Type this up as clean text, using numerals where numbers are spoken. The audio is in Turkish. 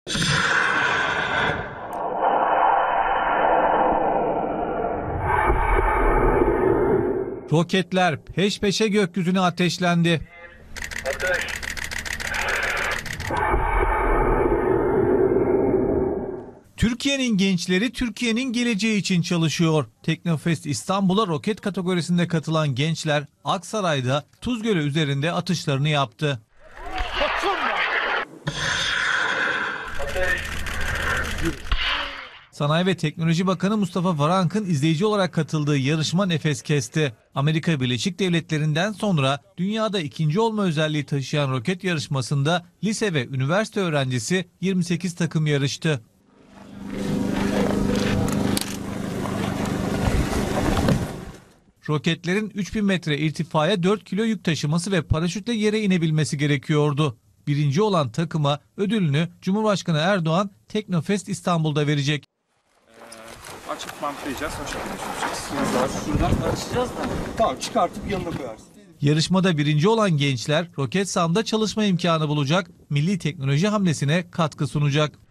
Roketler peş peşe gökyüzüne ateşlendi. Türkiye'nin gençleri Türkiye'nin geleceği için çalışıyor. Teknofest İstanbul'a roket kategorisinde katılan gençler Aksaray'da Tuzgölü üzerinde atışlarını yaptı. Sanayi ve Teknoloji Bakanı Mustafa Varank'ın izleyici olarak katıldığı yarışma nefes kesti. Amerika Birleşik Devletleri'nden sonra dünyada ikinci olma özelliği taşıyan roket yarışmasında lise ve üniversite öğrencisi 28 takım yarıştı. Roketlerin 3000 metre irtifaya 4 kilo yük taşıması ve paraşütle yere inebilmesi gerekiyordu. Birinci olan takıma ödülünü Cumhurbaşkanı Erdoğan Teknofest İstanbul'da verecek. Açıp bantlayacağız, o şekilde şuradan açacağız da. Tamam, çıkartıp yanına koyarsın. Yarışmada birinci olan gençler Roketsan'da çalışma imkanı bulacak, milli teknoloji hamlesine katkı sunacak.